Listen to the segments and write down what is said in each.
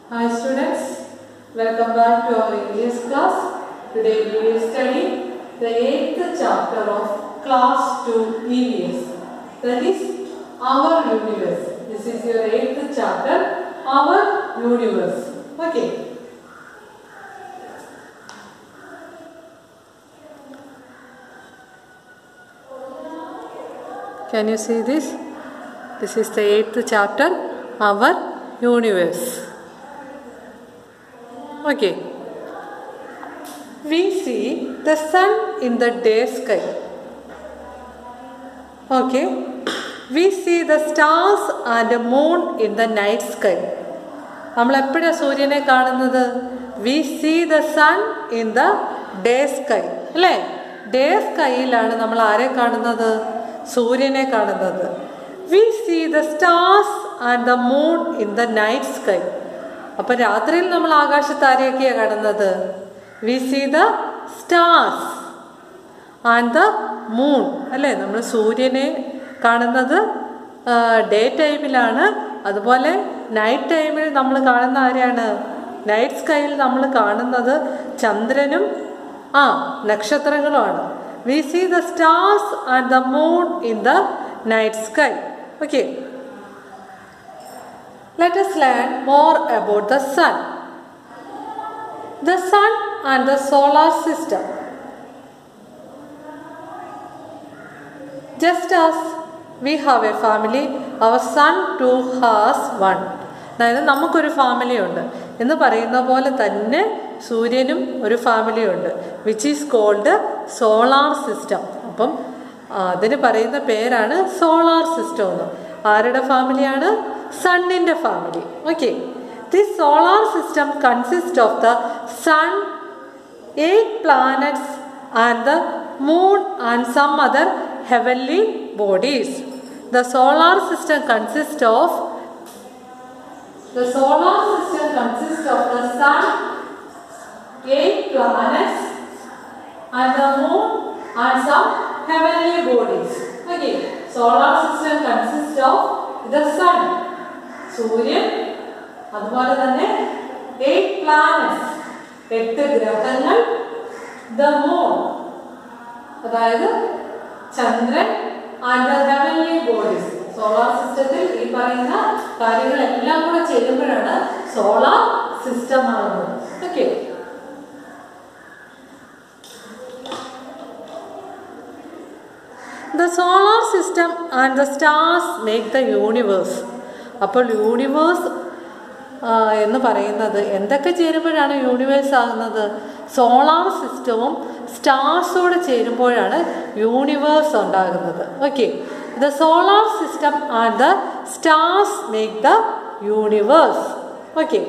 Hi students, welcome back to our English class. Today we will study the 8th chapter of class 2 EVS, that is our universe. This is your 8th chapter, our universe. Okay. Can you see this? This is the 8th chapter, our universe. Okay. We see the sun in the day sky. Okay. We see the stars and the moon in the night sky. നമ്മൾ എപ്പോഴാണ് സൂര്യനെ കാണുന്നത്? We see the sun in the day sky. അല്ലേ? Day സ്കൈയിലാണ് നമ്മൾ ആരെ കാണുന്നത്? സൂര്യനെ കാണുന്നത്. We see the stars and the moon in the night sky. അപ്പോൾ രാത്രിയിൽ നമ്മൾ ആകാശത്ത് ആരെയൊക്കെയാണ് കാണുന്നത്? We see the stars and the moon. അല്ലേ? നമ്മൾ സൂര്യനെ കാണുന്നത് ഡേ ടൈമിലാണ്. അതുപോലെ നൈറ്റ് ടൈമിൽ നമ്മൾ കാണുന്ന ആരെയാണ്? നൈറ്റ് സ്കൈയിൽ നമ്മൾ കാണുന്നത് ചന്ദ്രനും നക്ഷത്രങ്ങളുമാണ്. We see the stars and the moon in the night sky. Okay. Let us learn more about the sun. The sun and the solar system. Just as we have a family, our sun too has one. അതായത് നമുക്കൊരു family ഉണ്ട് എന്ന് പറയുന്ന പോലെ തന്നെ സൂര്യനും ഒരു family ഉണ്ട്, which is called solar system. അപ്പം അതിന് പറയുന്ന പേരാണ് സോളാർ സിസ്റ്റം എന്ന്. ആരുടെ ഫാമിലിയാണ്? സണ്ണിൻ്റെ family. Okay. This solar system consist of the sun, 8 planets and the moon and some other heavenly bodies. The solar system consists of the sun, 8 planets and the moon and some heavenly bodies. Okay. Solar system consists of the sun, സൂര്യൻ, അതുപോലെ തന്നെ 8 planets, 8 ഗ്രഹങ്ങൾ, the moon, അതായത് ചന്ദ്രൻ, and the heavenly bodies. Solar സിസ്റ്റത്തിൽ ഈ പറയുന്ന കാര്യങ്ങളെല്ലാം കൂടെ ചേരുമ്പോഴാണ് സോളാർ സിസ്റ്റം ആകുന്നത്. Okay. The solar system and the stars make the universe. അപ്പോൾ യൂണിവേഴ്സ് എന്ന് പറയുന്നത് എന്തൊക്കെ ചേരുമ്പോഴാണ് യൂണിവേഴ്സ് ആകുന്നത്? സോളാർ സിസ്റ്റവും സ്റ്റാർസോട് ചേരുമ്പോഴാണ് യൂണിവേഴ്സ് ഉണ്ടാകുന്നത്. Okay. The solar system and the stars make the universe. Okay.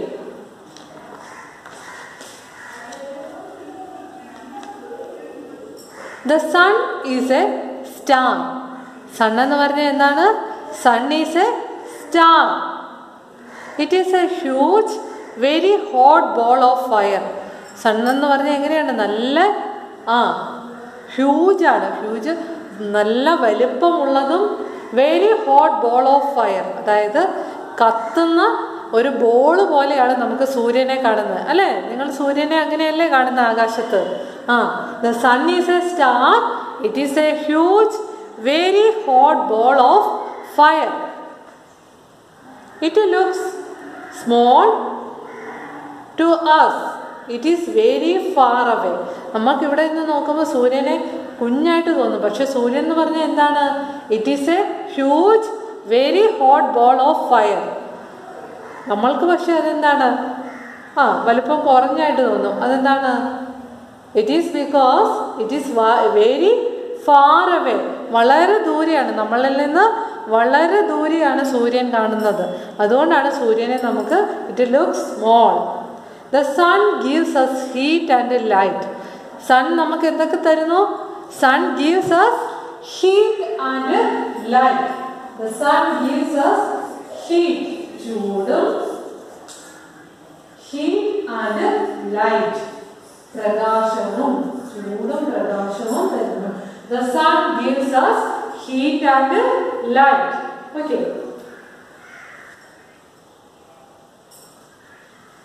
The sun is a star. Sun എന്ന് പറഞ്ഞാൽ എന്താണ്? Sun is a star. It is a huge very hot ball of fire. Sun എന്ന് പറഞ്ഞാൽ എങ്ങനെയാണ്? നല്ല ഹ്യൂജാണ്. Huge നല്ല വലിപ്പമുള്ളതും very hot ball of fire, അതായത് കത്തുന്ന ഒരു ബോള് പോലെയാണ് നമുക്ക് സൂര്യനെ കാണുന്നത്. അല്ലേ? നിങ്ങൾ സൂര്യനെ അങ്ങനെയല്ലേ കാണുന്ന ആകാശത്ത്? The sun is a star. It is a huge very hot ball of fire. It looks small to us. It is very far away. നമുക്കിവിടെ നിന്ന് നോക്കുമ്പോൾ സൂര്യനെ കുഞ്ഞായിട്ട് തോന്നും, പക്ഷെ സൂര്യൻ എന്ന് പറഞ്ഞാൽ എന്താണ്? It is a huge very hot ball of fire. നമ്മൾക്ക് പക്ഷെ അതെന്താണ്? വലുപ്പം കുറഞ്ഞായിട്ട് തോന്നും. അതെന്താണ്? It is because it is very far away. വളരെ ദൂരെയാണ്, നമ്മളിൽ നിന്ന് വളരെ ദൂരെയാണ് സൂര്യൻ കാണുന്നത്. അതുകൊണ്ടാണ് സൂര്യനെ നമുക്ക് it looks small. The sun gives us heat and light. Sun നമുക്ക് എന്തൊക്കെ തരുന്നു? Sun gives us heat and light. The sun gives us heat, ചൂടും, heat and light, പ്രകാശവും, ചൂടും പ്രകാശവും തരുന്നു. The sun gives us heat and light. Okay.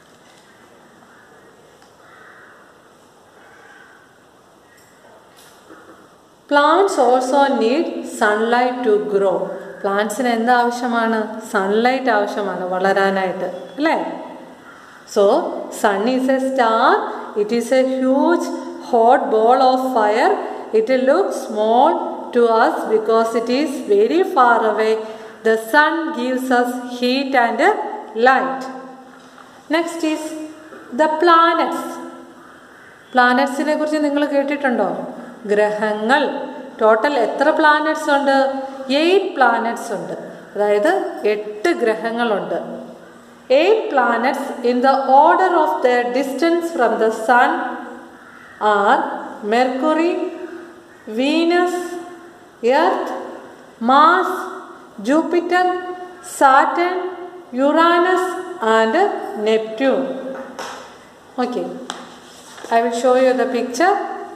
Plants also need sunlight to grow. പ്ലാന്റ്സിന് എന്താ ആവശ്യമാണ്? സൺലൈറ്റ് ആവശ്യമാണ് വളരാനായിട്ട്, അല്ലേ? So sun is a star. It is a huge hot ball of fire. It looks small to us because it is very far away. The sun gives us heat and light. Next is the planets. പ്ലാനറ്റ്സിനെ കുറിച്ച് നിങ്ങൾ കേട്ടിട്ടുണ്ടോ? ഗ്രഹങ്ങൾ. Total എത്ര planets ഉണ്ട്? 8 planets ഉണ്ട്. അതായത് 8 ഗ്രഹങ്ങളുണ്ട്. 8 planets in the order of their distance from the sun are Mercury, Venus, Earth, Mars, Jupiter, Saturn, Uranus and Neptune. Okay, I will show you the picture.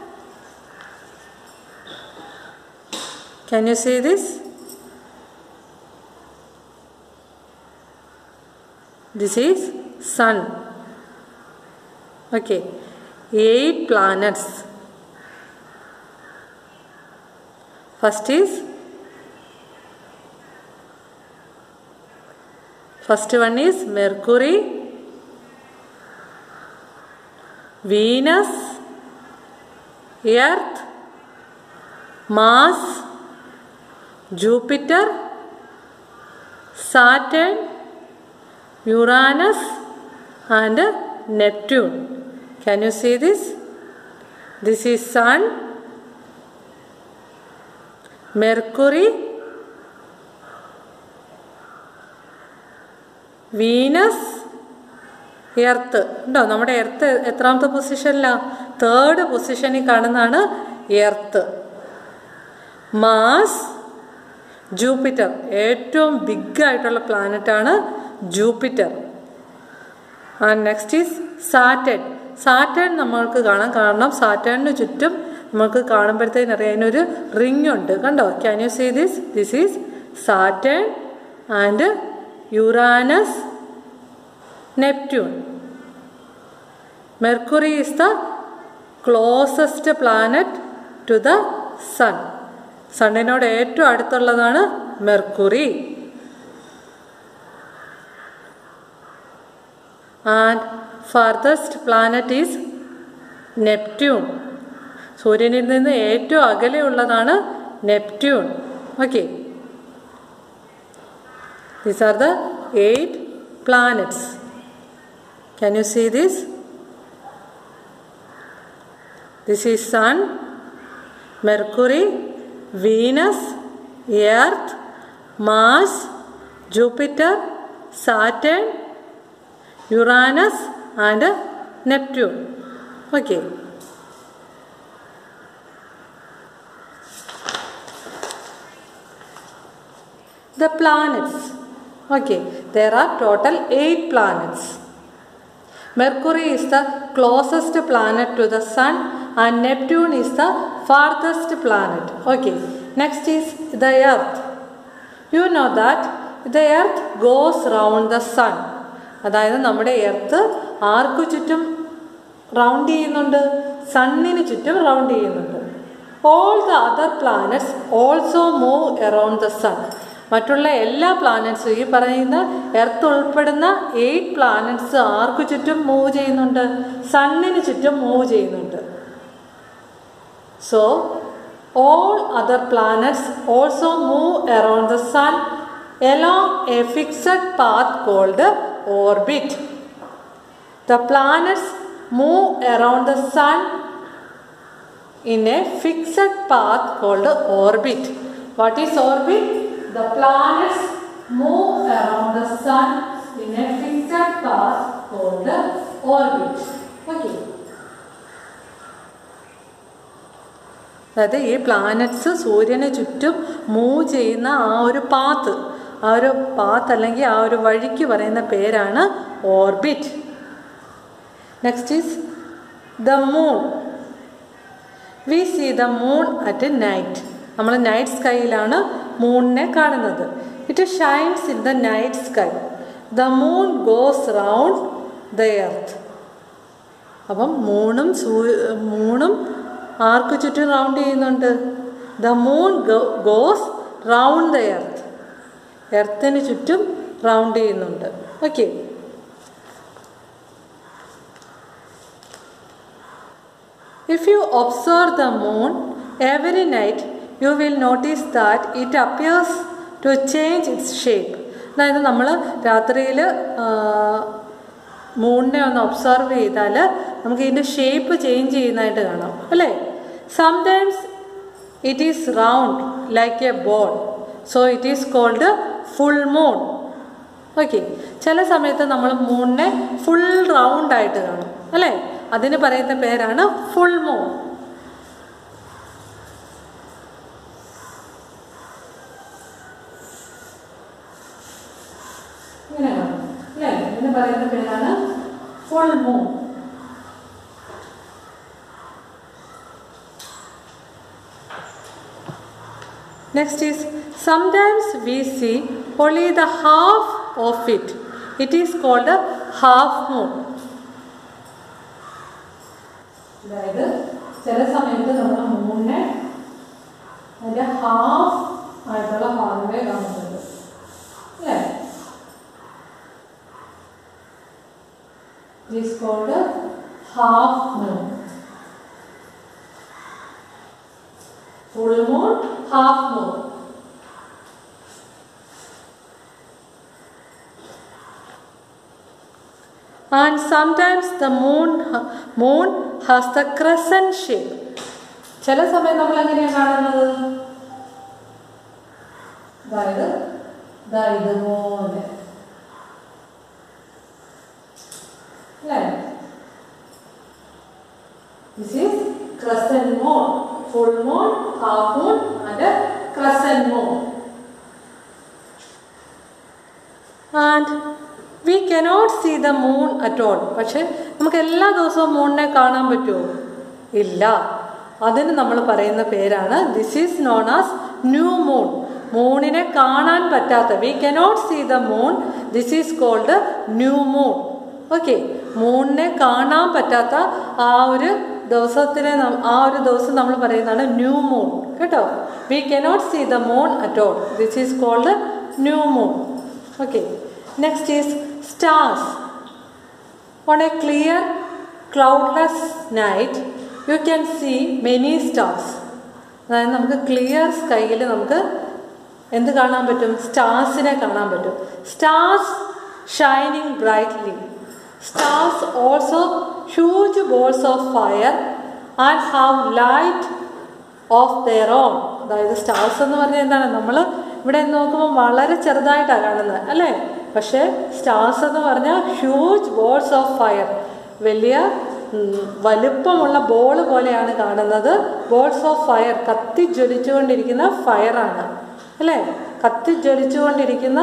Can you see this? This is Sun. Okay, 8 planets. First one is Mercury, Venus, Earth, Mars, Jupiter, Saturn, Uranus and Neptune. Can you see this? This is Sun, Mercury, Venus, Earth. ഉണ്ടോ? നമ്മുടെ Earth എത്രാമത്തെ പൊസിഷനിലാണ്? 3rd പൊസിഷനിൽ കാണുന്നതാണ് Earth. Mars, Jupiter, ഏറ്റവും big ആയിട്ടുള്ള പ്ലാനറ്റാണ് Jupiter. And next is Saturn. Saturn നമ്മൾക്ക് കാണാം, കാരണം സാറ്റേണിന് ചുറ്റും നമുക്ക് കാണുമ്പോഴത്തേനും അറിയാം അതിനൊരു റിംഗ് ഉണ്ട്. കണ്ടോ? Can you see this? This is Saturn and Uranus, Neptune. Mercury is the closest planet to the sun. സണ്ണിനോട് ഏറ്റവും അടുത്തുള്ളതാണ് Mercury. And farthest planet is Neptune. സൂര്യനിൽ നിന്ന് ഏറ്റവും അകലെയുള്ളതാണ് Neptune. Okay, these are the 8 planets. Can you see this? This is Sun, Mercury, Venus, Earth, Mars, Jupiter, Saturn, Uranus and Neptune. Okay. The planets. Okay, there are total 8 planets. Mercury is the closest planet to the sun and Neptune is the farthest planet. Okay, next is the Earth. You know that the Earth goes round the sun. അതായത് നമ്മുടെ earth ആർക്കു ചുറ്റും round ചെയ്യുന്നുണ്ട്? സണ്ണിന് ചുറ്റും round ചെയ്യുന്നുണ്ട്. All the other planets also move around the sun. മറ്റുള്ള എല്ലാ പ്ലാനറ്റ്സും, ഈ പറയുന്ന എർത്ത് ഉൾപ്പെടുന്ന 8 പ്ലാനറ്റ്സ് ആർക്കു ചുറ്റും മൂവ് ചെയ്യുന്നുണ്ട്? സണ്ണിന് ചുറ്റും മൂവ് ചെയ്യുന്നുണ്ട്. So all other planets also move around the sun along a fixed path called orbit. The planets move around the sun in a fixed path called orbit. What is orbit? The planets move around the sun in a fixed path called orbit. Okay. അതായത് ഈ planets സൂര്യന് ചുറ്റും move ചെയ്യുന്ന ആ ഒരു path അല്ലെങ്കിൽ ആ ഒരു വഴിക്ക് പറയുന്ന പേരാണ് orbit. Next is the moon. We see the moon at night. നമ്മൾ നൈറ്റ് സ്കൈയിലാണ് മൂണിനെ കാണുന്നത്. It shines in the night sky. The moon goes round the earth. അപ്പം മൂണും ആർക്ക് ചുറ്റും റൗണ്ട് ചെയ്യുന്നുണ്ട്? the moon goes round the earth. എർത്തിന് ചുറ്റും round ചെയ്യുന്നുണ്ട്. Okay. If you observe the moon every night, you will notice that it appears to change its shape. അതായത് നമ്മൾ രാത്രിയിൽ മൂണിനെ ഒന്ന് ഒബ്സർവ് ചെയ്താൽ നമുക്ക് ഇതിൻ്റെ ഷേപ്പ് ചേഞ്ച് ചെയ്യുന്നതായിട്ട് കാണാം അല്ലേ. Sometimes it is round like a ball, so it is called full moon. Okay. ചില സമയത്ത് നമ്മൾ മൂണിനെ ഫുൾ റൗണ്ട് ആയിട്ട് കാണും അല്ലേ. അതിന് പറയുന്ന പേരാണ് ഫുൾ മൂൺ. ഇങ്ങനെ കാണും അല്ലേ. ഇതിന് പറയുന്ന പേരാണ് full moon. Next is, sometimes we see only the half of it. It is called a half moon. അതായത് ചില സമയത്ത് നമ്മൾ മൂണിനെ അതിൻ്റെ ഹാഫ് ആയിട്ടുള്ള ഭാഗമേ കാണുന്നുണ്ട് അല്ലേ. It is called a half moon. Full moon, half moon. And sometimes the moon has the crescent shape. ചില സമയം നമ്മൾ എങ്ങനെയാണ് കാണുന്നത്? അതായത് ഇതുപോലെ അല്ലേ. This is crescent moon. Full moon, half moon and a crescent moon. And we cannot see the moon at all. പക്ഷേ നമുക്ക് എല്ലാ ദിവസവും മൂണിനെ കാണാൻ പറ്റുമോ? ഇല്ല. അതിന് നമ്മൾ പറയുന്ന പേരാണ് this is known as new moon. മൂണിനെ കാണാൻ പറ്റാത്ത, we cannot see the moon, this is called new moon. Okay. മൂണിനെ കാണാൻ പറ്റാത്ത ആ ഒരു ദിവസം നമ്മൾ പറയുന്നതാണ് ന്യൂ മൂൺ കേട്ടോ. We cannot see the moon at all, this is called new moon. Okay. Next is stars. On a clear cloudless night you can see many stars. അതായത് നമുക്ക് ക്ലിയർ സ്കൈയിൽ നമുക്ക് എന്ത് കാണാൻ പറ്റും? സ്റ്റാർസിനെ കാണാൻ പറ്റും. Stars shining brightly. Stars also huge balls of fire and have light of their own. അതായത് സ്റ്റാർസ് എന്ന് പറഞ്ഞാൽ എന്താണ്? നമ്മൾ ഇവിടെ നോക്കുമ്പോൾ വളരെ ചെറുതായിട്ടാണ് കാണുന്നത് അല്ലേ. പക്ഷേ സ്റ്റാർസ് എന്ന് പറഞ്ഞാൽ ഹ്യൂജ് ബോൾസ് ഓഫ് ഫയർ, വലിയ വലുപ്പമുള്ള ബോൾ പോലെയാണ് കാണുന്നത്. ബോൾസ് ഓഫ് ഫയർ, കത്തിജ്വലിച്ചുകൊണ്ടിരിക്കുന്ന ഫയറാണ് അല്ലേ. കത്തിജ്വലിച്ചുകൊണ്ടിരിക്കുന്ന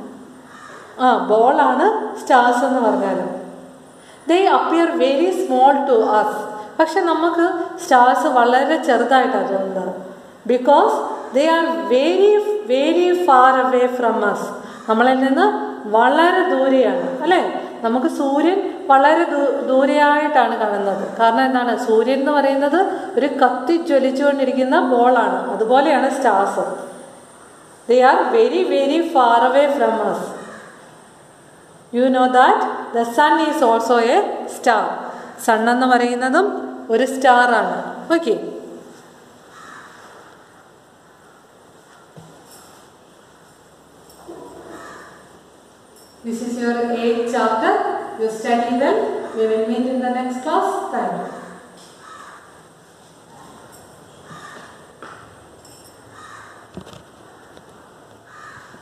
ബോളാണ് സ്റ്റാർസ് എന്ന് പറഞ്ഞാൽ. They appear very small to us. പക്ഷെ നമുക്ക് സ്റ്റാർസ് വളരെ ചെറുതായിട്ടാണ് തോന്നുന്നത്. Because they are very very far away from us. നമ്മളിൽ നിന്ന് വളരെ ദൂരെയാണ് അല്ലേ. നമുക്ക് സൂര്യൻ വളരെ ദൂരെയായിട്ടാണ് കാണുന്നത്. കാരണം എന്താണ്? സൂര്യൻ എന്ന് പറയുന്നത് ഒരു കത്തിജ്വലിച്ചുകൊണ്ടിരിക്കുന്ന ബോളാണ്. അതുപോലെയാണ് stars. They are very very far away from us. You know that the sun is also a star. Sun എന്ന് പറയുന്നതും ഒരു സ്റ്റാർ ആണ്. Okay. This is your 8th chapter. You study well. We will meet in the next class. Thank you.